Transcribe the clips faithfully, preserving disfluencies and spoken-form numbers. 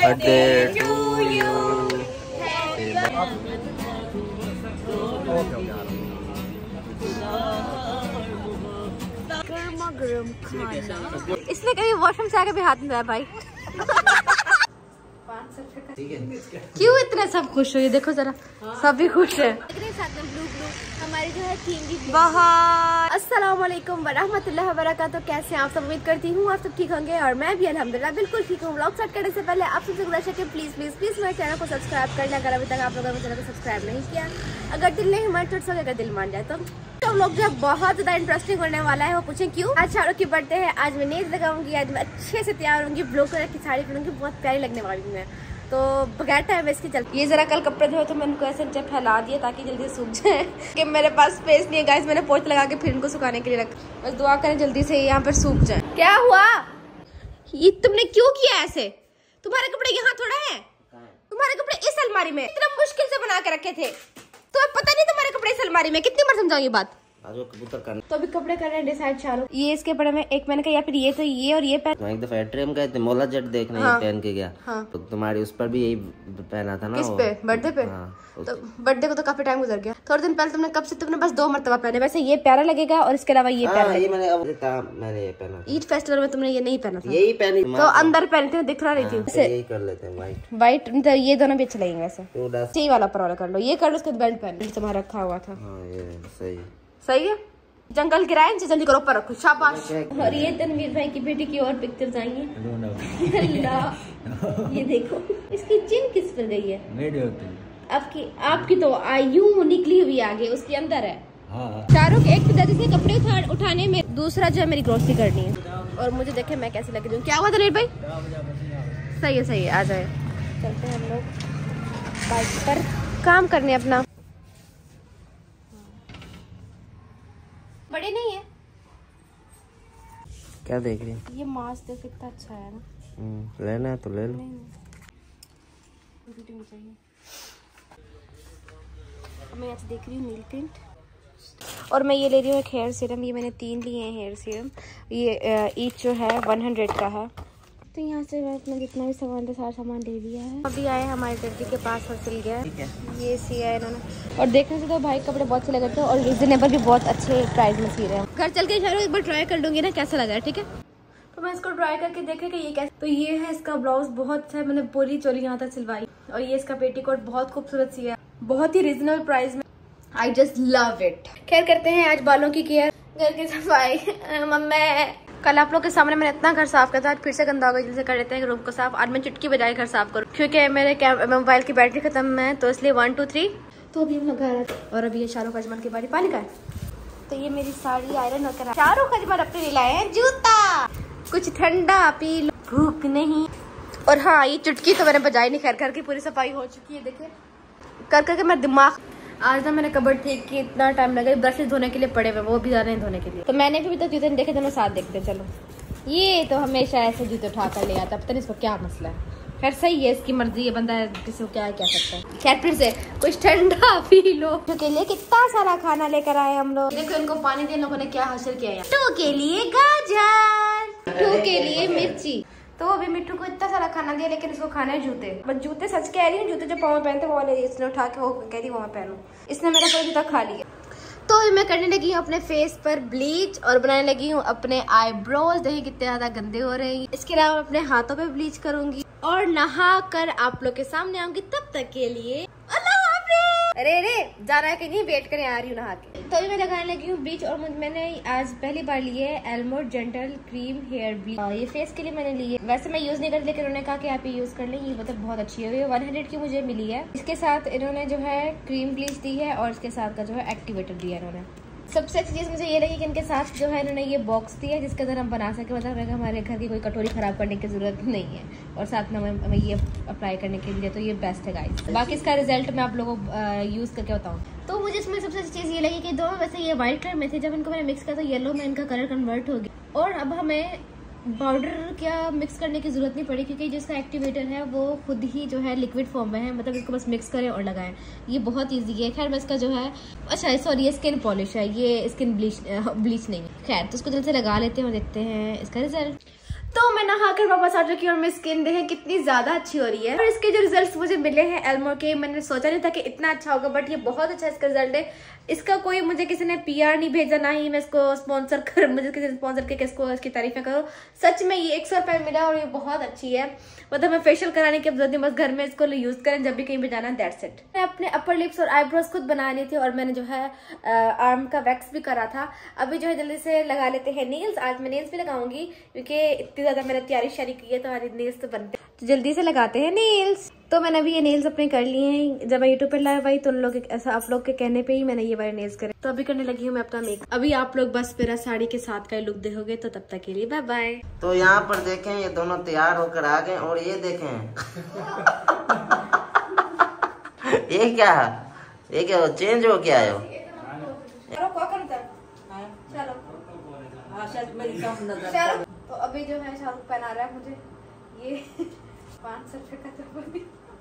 Birthday to you. गर्मा गर्म खाना। इसने कभी वॉशरूम से आके भी हाथ नहीं धोया भाई। क्यों इतना सब खुश हो? ये देखो जरा, सभी खुश है। हमारी जो है थीम भी बहुत। अस्सलाम वालेकुम वरहमतुल्लाहि वबरकातुहू। कैसे हैं आप सब? उम्मीद करती हूँ आप सब ठीक होंगे और मैं भी अल्हम्दुलिल्लाह बिल्कुल ठीक हूँ। व्लॉग स्टार्ट करने से पहले आप सबसे गुजारिश है कि प्लीज प्लीज प्लीज मेरे चैनल को सब्सक्राइब करना, अगर अभी तक आप लोगों ने चैनल को सब्सक्राइब नहीं किया। अगर दिल नहीं हमारे टूट सके, अगर दिल मान जाए तो तो लोग जो बहुत ज्यादा इंटरेस्टिंग होने वाला है। वो पूछें क्यों? आज शाहरुख की बर्थडे है, आज मैं नेल्स लगाऊंगी, आज मैं अच्छे से तैयार होंगी, ब्लू कलर की साड़ी पहनूंगी, बहुत प्यारी लगने वाली हूँ मैं। तो बगैर टाइम इसकी चलती। ये जरा कल कपड़े धोए तो मैंने उनको ऐसे नीचे फैला दिए ताकि जल्दी सूख जाए कि मेरे पास स्पेस नहीं है गाइस। मैंने पोंछ लगा के फिर इनको सुखाने के लिए रख, बस दुआ करें जल्दी से यहाँ पर सूख जाए। क्या हुआ? ये तुमने क्यों किया ऐसे? तुम्हारे कपड़े यहाँ थोड़ा है, तुम्हारे कपड़े इस अलमारी में इतना मुश्किल से बना के रखे थे। तुम्हें पता नहीं तुम्हारे कपड़े इस अलमारी में? कितनी बार समझाऊं ये बात? कबूतर करना। तो अभी कपड़े कर रहे हैं डिसाइड चारों। ये इसके पड़े में एक मैंने कहा या फिर ये तो ये और ये पहन। एक दफा ट्रेम गए थे, मोला जट देखने हाँ। पहन के गया हाँ। तो तुम्हारी उस पर भी यही पहना था ना। किस पे? बर्थडे पे हाँ। तो बर्थडे को तो काफी टाइम गुजर गया। थोड़े दिन पहले तुमने कब से तुमने बस दो मरतबा पहने। वैसे ये प्यारा लगेगा और इसके अलावा ये प्यारा। ये मैंने अब मैंने ये पहना। ईद फेस्टिवल में तुमने ये नहीं पहना था। यही पहनी तो अंदर पहनी थी, दिख रहा रही थी। यही कर लेते हैं व्हाइट व्हाइट। तो ये दोनों भी अच्छे लगेंगे वैसे। सही वाला पर वाला कर लो, ये कर लो। उसके बेल्ट पहन तुम्हारा रखा हुआ था। सही सही है। जंगल गिराए इनसे जल्दी करो, ऊपर रखो, शाबाश। और ये तनवीर भाई की बेटी की और पिक्चर्स आई हैं। ये देखो इसकी चिन किस पर गई है? आपकी आपकी तो यूं निकली हुई आगे, उसके अंदर है। शाहरुख एक तो दादी से कपड़े उठा, उठाने में, दूसरा जो है मेरी ग्रोसरी करनी है। और मुझे देखे मैं कैसे लगी हूँ। क्या हुआ तनवीर भाई? सही है सही है, आ जाए। चलते हैं हम लोग बाइक पर काम करने अपना। बड़े नहीं है। क्या देख रही है? ये मास्क देख कितना अच्छा है ना। लेना है तो ले लो। नहीं चाहिए। मैं यहाँ से देख रही हूँ नील पेंट, और मैं ये ले रही हूँ एक हेयर सीरम। ये मैंने तीन लिए हैं हेयर सीरम। ये ईच जो है वन हंड्रेड का है। तो यहाँ से मैं अपना जितना भी सामान था सारा सामान ले लिया है। अभी आए हमारे दर्जी के पास और सिल गया है। ये सिया है इन्होंने, और देखने से तो भाई कपड़े बहुत अच्छे लगे थे और रिजनेबल भी बहुत अच्छे प्राइस में सी रहे हैं। घर चल के शायद एक बार ट्राई कर लूंगी ना कैसा लगा है। ठीक है, तो मैं इसको ट्राई करके देखेगा ये कैसा। तो ये है इसका ब्लाउज, बहुत अच्छा है। मैंने पूरी चोली यहाँ तक सिलवाई। और ये इसका पेटीकोट बहुत खूबसूरत सी है, बहुत ही रिजनेबल प्राइस में। I just love it. खैर करते हैं आज बालों की केयर, घर की सफाई। मम्मी कल आप लोग के सामने मैंने इतना घर साफ किया था, आज फिर से गंदा हो गया। जल्दी से कर लेते हैं रूम को साफ। आज मैं चुटकी बजाय घर साफ करूँ क्योंकि मेरे मोबाइल की बैटरी खत्म है, तो इसलिए वन टू थ्री। तो अभी हम लोग घर आते और अभी ये शाहरुख अजमल की बारी पानी का है। तो ये मेरी साड़ी आयरन होकर शाहरुख अजमल अपने लिए लाए हैं जूता। कुछ ठंडा पी लो, भूख नहीं। और हाँ ये चुटकी तो मैंने बजाई नहीं। खैर घर की पूरी सफाई हो चुकी है। देखिए कर करके मैं दिमाग, आज ना मैंने कबर्ड ठीक की, इतना टाइम लगा। ब्रशेस धोने के लिए पड़े हुए, वो भी जा रहे हैं धोने के लिए। तो मैंने भी तो जूते नहीं देखे, दोनों साथ देखते। चलो ये तो हमेशा ऐसे जूते उठा कर ले आता, पता नहीं इसको क्या मसला है। खैर सही है, इसकी मर्जी है, बंदा किसी को क्या कह सकता है। खैर फिर से कुछ ठंडा पी लो। के लिए कितना सारा खाना लेकर आए हम लोग। देखो इनको पानी देने लोगों ने क्या हासिल किया है। टू के लिए गाजर, टू के लिए मिर्ची। तो अभी मिट्टू को इतना सारा खाना दिया, लेकिन इसको खाना है जूते। बस जूते सच कह रही हूँ, जूते जो पाँव में पहनते वो वाले इसने उठा के वो कह रही वो मैं पहनूं। इसने मेरा कोई जूता खा लिया। तो अभी मैं करने लगी हूँ अपने फेस पर ब्लीच और बनाने लगी हूँ अपने आईब्रोज। देखिए कितने ज्यादा गंदे हो रहे हैं। इसके अलावा अपने हाथों पे ब्लीच करूंगी और नहा कर आप लोग के सामने आऊंगी। तब तक के लिए अल्लाह हाफिज़। अरे रे जा रहा है कि नहीं, वेट करे, आ रही हूँ नहा के। तो अभी मैं लगाने लगी हूँ ब्लीच और मैंने आज पहली बार ली है Elmore gentle cream hair bleach. ये फेस के लिए मैंने ली है। वैसे मैं यूज नहीं करती, लेकिन उन्होंने कहा कि आप ये यूज कर लें, ये मतलब बहुत अच्छी है। ये वन हंड्रेड की मुझे मिली है। इसके साथ इन्होंने जो है क्रीम ब्लीच दी है और इसके साथ का जो है एक्टिवेटर दिया है इन्होंने। सबसे अच्छी चीज मुझे ये लगी कि इनके साथ जो है इन्होंने ये बॉक्स दिया है जिसके अंदर हम बना सके। मतलब हमारे घर की कोई कटोरी खराब करने की जरूरत नहीं है। और साथ में हमें ये अप्लाई करने के लिए तो ये बेस्ट है गाइस। बाकी इसका रिजल्ट मैं आप लोगों को यूज करके बताऊँ। तो मुझे इसमें सबसे अच्छी चीज ये लगी कि दोनों वैसे ये व्हाइट कलर में थे, जब इनको मैंने मिक्स किया तो येलो में इनका कलर कन्वर्ट हो गया। और अब हमें पाउडर क्या मिक्स करने की जरूरत नहीं पड़ी क्योंकि जिसका एक्टिवेटर है वो खुद ही जो है लिक्विड फॉर्म में है। मतलब इसको बस मिक्स करें और लगाएं, ये बहुत इजी है। खैर मैं इसका जो है अच्छा सॉरी ये स्किन पॉलिश है, ये स्किन ब्लीच ब्लीच नहीं है। खैर तो इसको जल्द से लगा लेते हैं और देखते हैं इसका रिजल्ट। तो मैं नहाकर वापस आ चुकी हूँ और मेरी स्किन देखें कितनी ज्यादा अच्छी हो रही है। और इसके जो रिजल्ट्स मुझे मिले हैं एल्मोर के, मैंने सोचा नहीं था कि इतना अच्छा होगा, बट ये बहुत अच्छा इसका रिजल्ट है। इसका कोई मुझे किसी ने पीआर नहीं भेजा, ना ही मैं इसको स्पॉन्सर कर मुझे किसी ने स्पॉन्सर करके इसको इसकी तारीफें करो। सच में ये एक सौ रुपये मिला और ये बहुत अच्छी है। मतलब मैं फेशियल कराने के जरूरत नहीं, बस घर में इसको यूज करें जब भी कहीं भी जाना, दैट्स इट। मैं अपने अपर लिप्स और आईब्रोज खुद बना ली थी और मैंने जो है आर्म का वैक्स भी करा था। अभी जो है जल्दी से लगा लेते हैं नेल्स। आज मैं नेल्स भी लगाऊंगी क्योंकि इतनी ज्यादा मैंने तैयारी शारी की है तो आज नेल्स तो बनते, तो जल्दी से लगाते हैं नेल्स। तो मैंने अभी ये नेल्स अपने कर लिए हैं। जब मैं यूट्यूब पर लाया भाई तो उन लोग ऐसा आप लोग के कहने पे ही मैंने ये वाले नेल्स करे। तो अभी करने लगी हूँ मैं अपना मेकअप। अभी आप लोग बस मेरा साड़ी के साथ का लुक देखोगे, तो तब तक के लिए बाय बाय। तो यहाँ पर देखें ये दोनों तैयार होकर आ गए और ये देखें ये क्या ये क्या चेंज हो क्या है? चलो तो अभी जो है शाहरुख पहना रहा है मुझे ये पाँच सौ रुपए का।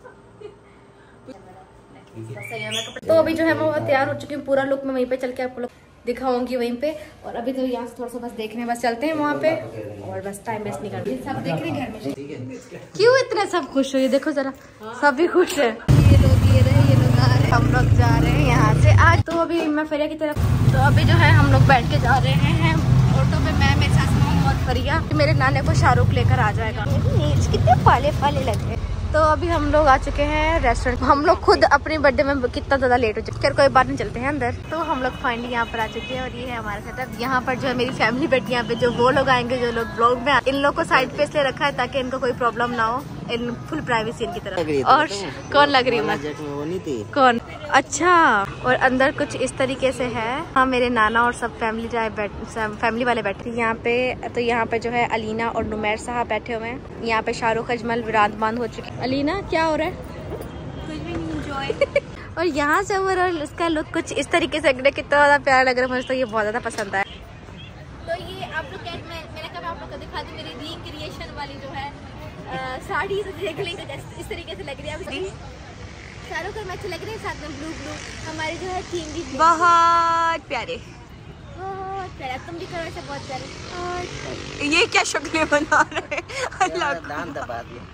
तो अभी जो है मैं तैयार हो चुकी हूँ, पूरा लुक मैं वहीं पे चल के आपको दिखाऊंगी वहीं पे। और अभी तो यहाँ से थोड़ा सा बस देखने बस चलते हैं वहाँ पे और बस टाइम वेस्ट नहीं करते। सब देख रहे हैं घर में, क्यों इतने सब खुश हो? ये देखो जरा, सभी खुश है। ये लोग ये रहे ये लोग आ रहे, हम लोग जा रहे हैं यहाँ से आज। तो अभी मैं फेरिया की तरफ, तो अभी जो है हम लोग बैठ के जा रहे हैं ऑटो पे। मैं मेरे साथ मोहम्मद फरिया कि मेरे नाने को शाहरुख लेकर आ जाएगा। नीच कितने पाले पाले लगे। तो अभी हम लोग आ चुके हैं रेस्टोरेंट। हम लोग खुद अपने बर्थडे में कितना ज्यादा लेट हो चुके, फिर कोई बात नहीं, चलते हैं अंदर। तो हम लोग फाइनली यहाँ पर आ चुके हैं और ये है हमारा सेटअप। यहाँ पर जो है मेरी फैमिली बैठी है यहाँ पे, जो वो लोग आएंगे जो लोग ब्लॉग में। इन लोग को साइड पे इसलिए रखा है ताकि इनको कोई प्रॉब्लम ना हो, इन फुल प्राइवेसी इनकी तरफ। और कौन लग रही है? कौन? अच्छा। और अंदर कुछ इस तरीके से है। हाँ मेरे नाना और सब फैमिली जो है फैमिली वाले बैठे यहाँ पे। तो यहाँ पे जो है अलीना और नुमैर साहब बैठे हुए हैं। यहाँ पे शाहरुख अजमल विराजमान हो चुके हैं। अलीना क्या हो रहा है? कुछ भी नहीं, एंजॉय। और यहाँ से ओवरऑल इसका लुक कुछ इस तरीके से कितना ज्यादा प्यारा लग रहा है मुझे, तो ये बहुत ज्यादा पसंद आया। तो ये आप लोग मैंने कहा आप लोग को दिखा दूं मेरी रिक्रिएशन वाली जो है साड़ी देख लेंगे इस तरीके से लग रही है। शाहरुख और मैं अच्छे लग रहे हैं साथ में ब्लू ब्लू। हमारी जो है थीम भी बहुत प्यारे, बहुत प्यारे। तुम भी करो ऐसे बहुत प्यारे। ये क्या शक्लें बना रहे हैं? दांत दबा दिया।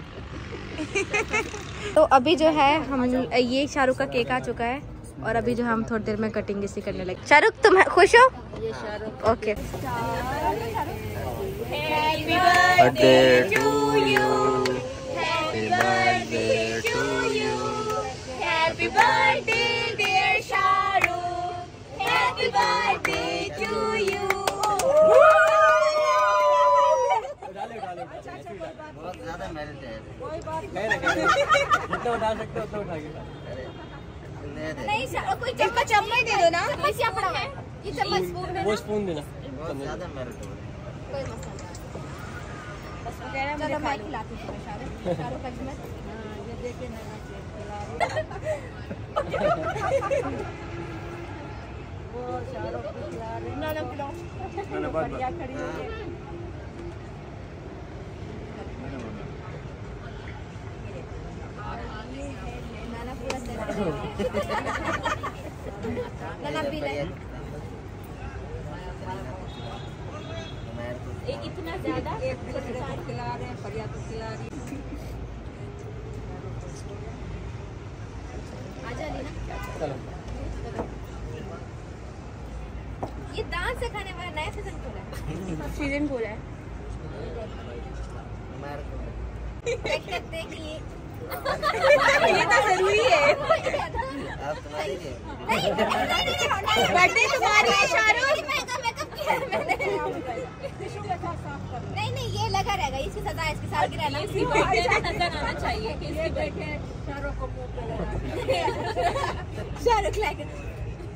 तो अभी जो है हम ये शाहरुख का केक आ चुका है और अभी जो हम थोड़ी देर में कटिंग इसी करने लगे। शाहरुख तुम खुश हो? ये Shahrukh okay. Happy birthday to you, happy birthday to you, happy birthday dear Shahrukh, happy birthday to you. बहुत ज्यादा मेरिट है। कोई बात नहीं, जितना उठा सकते हो उतना उठा के। नहीं सर कोई चम्मच चम्मच दे दो ना। चम्मच क्या पड़ा है? ये चम्मच स्पून देना। वो स्पून देना। बहुत ज्यादा मेरिट है। कोई मसला नहीं। बस वगैरह मुझे मैं खिलाती हूं शाहरुख। शाहरुख अजमल हां ये देखे ना खिला रही। वो शाहरुख खिला रही। ना ना खिलाओ। ना बढ़िया खड़ी है। इतना ज्यादा खिला रहे हैं, फरिया तो खिला रही है। आजा लीना। ये दांत से खाने वाला नया सीजन खोला है। सीजन खोला है। देख देखिए ये तो जरूरी है। आप तुम्हारी नहीं बर्थडे तुम्हारी है शाहरुख। नहीं नहीं ये लगा रहेगा, इसकी सजा है, इसकी साल की रहना इसकी नजर आना चाहिए कि इसके बैठे शाहरुख को मुंह पे शाहरुख लेके।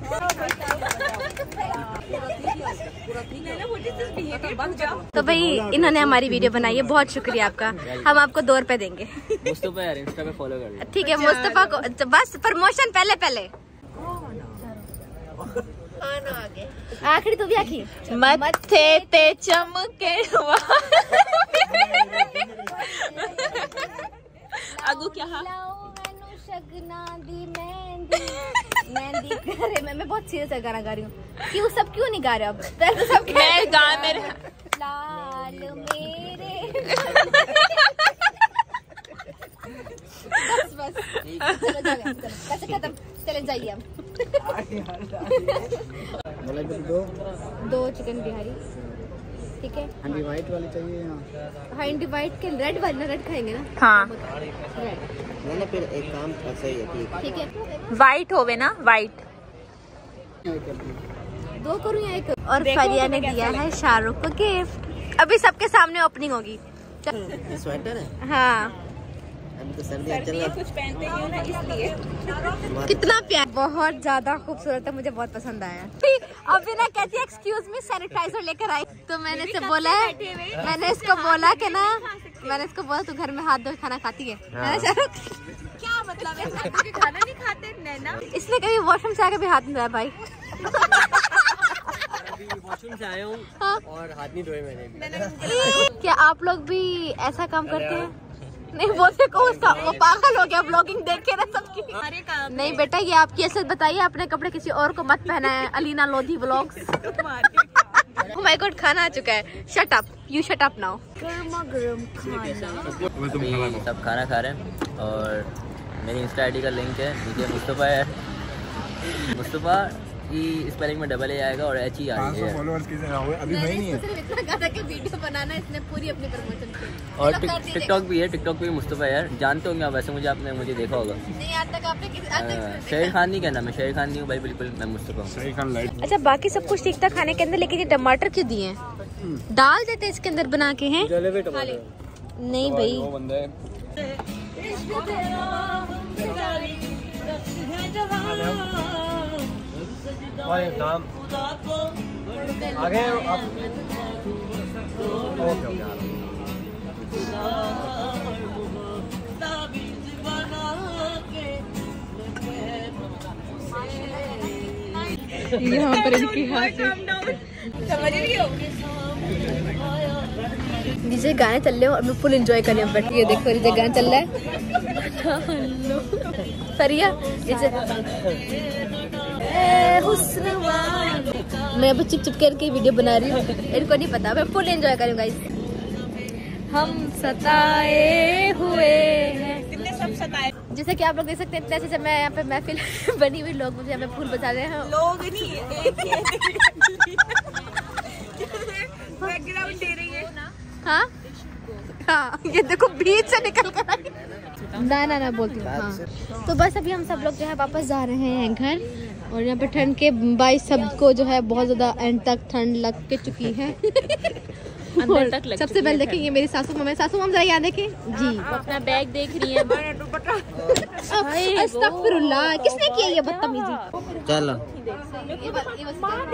तो भाई इन्होंने हमारी वीडियो बनाई है, बहुत शुक्रिया आपका। हम आपको दो रुपए देंगे। मुस्तफा यार इंस्टा पे फॉलो कर लो। ठीक है मुस्तफा को बस प्रमोशन पहले पहले आखिरी तो भी आखिरी मत्थे ते चमके आगू क्या शगना दी मेहंदी मेहंदी करे। मैं मैं बहुत सीरियस गाना गा रही हूँ। क्यों सब क्यों नहीं गा रहे अब? तो सब मैं गा मेरे लाल मेरे बस बस चलो जाओ, कैसे खत्म, चले जाइए हम। दो दो चिकन बिहारी, ठीक है। हंडी वाइट वाली चाहिए यहाँ। हंडी वाइट के रेड वाली, रेड खाएंगे ना? हाँ नहीं नहीं, फिर एक काम सही है, ठीक है। ठीक है, वाइट होवे ना, वाइट दो करूँ या एक? और फरिया ने दिया है शाहरुख को गिफ्ट। अभी सबके सामने ओपनिंग होगी। स्वेटर है? हाँ, अभी तो सर्दियाँ चल रही, कुछ पहनते ही हो ना इसलिए। कितना प्यार, बहुत ज्यादा खूबसूरत है, मुझे बहुत पसंद आया। अभी ना कहती है एक्सक्यूज मी सैनिटाइजर लेकर आई, तो मैंने इससे बोला है, मैंने इसको बोला कि ना, मैंने इसको बोला तू घर में हाथ धो खाना खाती है ना शाहरुख? क्या मतलब है, खाना नहीं खाते नैना? इसलिए कभी वॉशरूम से आके भी हाथ नहीं धोया भाई। वॉशरूम से आया हूँ हाँ? और हाथ नहीं धोए मैंने। क्या आप लोग भी ऐसा काम करते हैं? नहीं बोलते को उसका, वो पागल हो गया ब्लॉगिंग देख के ना सबकी। अरे काम नहीं बेटा, ये आपकी असलियत बताइए, अपने कपड़े किसी और को मत पहना है। Alina Lodhi vlogs. Oh my god, खाना आ चुका है। Shut up, you shut up now. गर्मा गर्म खाना। सब खाना खा रहे हैं और मेरी इंस्टा आई डी का लिंक है नीचे। मुस्तफ़ा है, मुस्तफ़ा की स्पेलिंग में डबल ए आएगा और एच ई आएगा। अभी है नहीं है। इतना ज्यादा के वीडियो बनाना, इसने पूरी अपनी प्रमोशन की। और टिकटॉक भी है, टिकटॉक पे भी मुस्तफ़ा यार, जानते होंगे आप वैसे, मुझे आपने मुझे देखा होगा। नहीं आज तक आपने किसी, आज तक शेर खान नहीं कहना, मैं शेर खान नहीं हूँ भाई, बिल्कुल मैं मुस्तफ़ा हूँ। शेर खान लाइट। अच्छा, बाकी सब कुछ ठीक था खाने के अंदर, लेकिन ये टमाटर क्यों दिए हैं? डाल देते इसके अंदर बना के हैं। जलेबी टमाटर नहीं भाई, वो बंदा है। काम आगे आप ओके ओके यहाँ पर इनकी हाथ समझ रही हो? डीजे गाने चल रहे हो और मैं फुल एंजॉय कर रही हूँ बैठ के। ये देखो डीजे गाना चल रहा है। फरिया मैं अभी चिप चिप करके वीडियो बना रही हूँ, इनको नहीं पता, मैं फुल एंजॉय करूँगा। इस हम सताए हुए हैं, सब सताए जैसे कि आप लोग देख सकते हैं, इतने अच्छे से मैं यहाँ पे महफिल बनी हुई, लोग मुझे यहाँ पे फूल बजा रहे हैं। लोग नहीं, बैकग्राउंड दे रही है। हाँ हाँ, ये देखो बीच से निकल कर आई। ना ना ना बोलती हूँ। हाँ, तो बस अभी हम सब लोग जो है वापस जा रहे हैं घर, और यहाँ पे ठंड के बाईस सबको जो है बहुत ज्यादा एंड तक ठंड लग के चुकी है। अंदर तक लग सबसे पहले देखें ये मेरी सासू मम्मी, सासू मम्मी जरा यहाँ देखें जी, अपना बैग देख रही है। अस्तगफिरुल्लाह, किसने किया ये बदतमीजी? चलो ये बात ये बात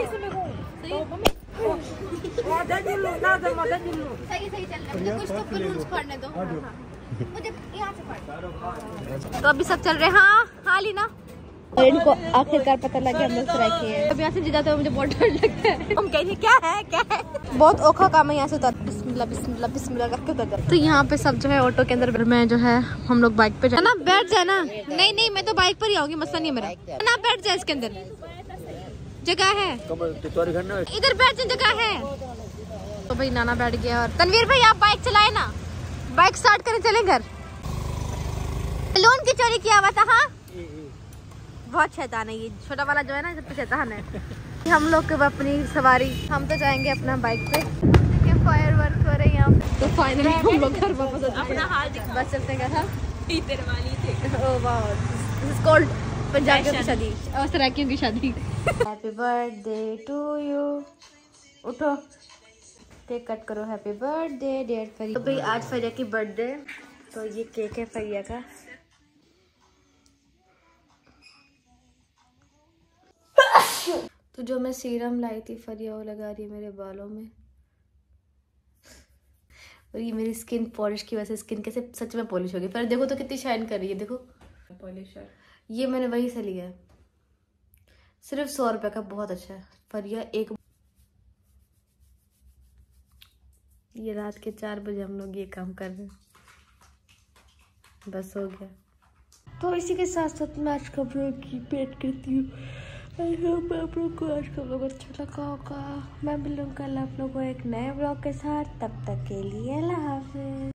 सही सही चल रहा है, कुछ तो बलून्स फाड़ने दो मुझे यहाँ से फाड़। तो अभी सब चल रहे हैं। हाँ हाँ लीना, और इनको आखिरकार पता लग गया हम लोग सराय के हैं। अब यहाँ से जिताते हुए मुझे बहुत डर लगता है। हम कहेंगे क्या है क्या है, बहुत औखा काम है यहाँ से उतर। बिस्मिल्लाह बिस्मिल्लाह बिस्मिल्लाह करके उतर। तो यहाँ पे सब जो है ऑटो के अंदर, मैं जो है हम लोग बाइक पे जाए ना, बैठ जाए ना। नहीं नहीं, मैं तो बाइक पर ही आऊंगी, मसला नहीं है मेरा ना, बैठ जाए, इसके अंदर जगह है, इधर बैठ जाए, जगह है। तो भाई नाना बैठ गया, और तनवीर भाई आप बाइक चलाए ना, बाइक स्टार्ट करें, चले घर। लोन की चोरी किया हुआ था। हाँ बहुत शैतान है ये छोटा वाला जो है ना, सबसे शैतान है। हम लोग के अपनी सवारी, हम तो जाएंगे अपना बाइक पे। फायर वर्क हो रहे हैं यहाँ, तो फाइनली हम लोग घर वापस अपना हाल बस चलते हैं। था तेरे वाली थे। ओह वाह, दिस इज कॉल्ड पंजाबियों की शादी और सराइकियों की शादी। हैप्पी बर्थडे टू यू, उठो केक कट करो। Happy birthday dear Fariya. तो भाई आज फरिया की बर्थडे, तो ये केक है फरिया का। तो जो मैं सीरम लाई थी फरिया, वो लगा रही है मेरे बालों में, और ये मेरी स्किन पॉलिश की वजह से स्किन कैसे सच में पॉलिश होगी। पर देखो तो कितनी शाइन कर रही है, देखो पॉलिशर। ये मैंने वहीं से लिया है, सिर्फ सौ रुपए का, बहुत अच्छा है। फरिया एक, ये रात के चार बजे हम लोग ये काम कर रहे हैं, बस हो गया। तो इसी के साथ साथ मैं आज का ब्लॉग की पेट करती हूँ। आई होप आप लोग को आज का व्लॉग अच्छा लगा होगा। मैं मिलूंगा कल आप लोगों को एक नए व्लॉग के साथ, तब तक के लिए अल्लाह हाफिज़।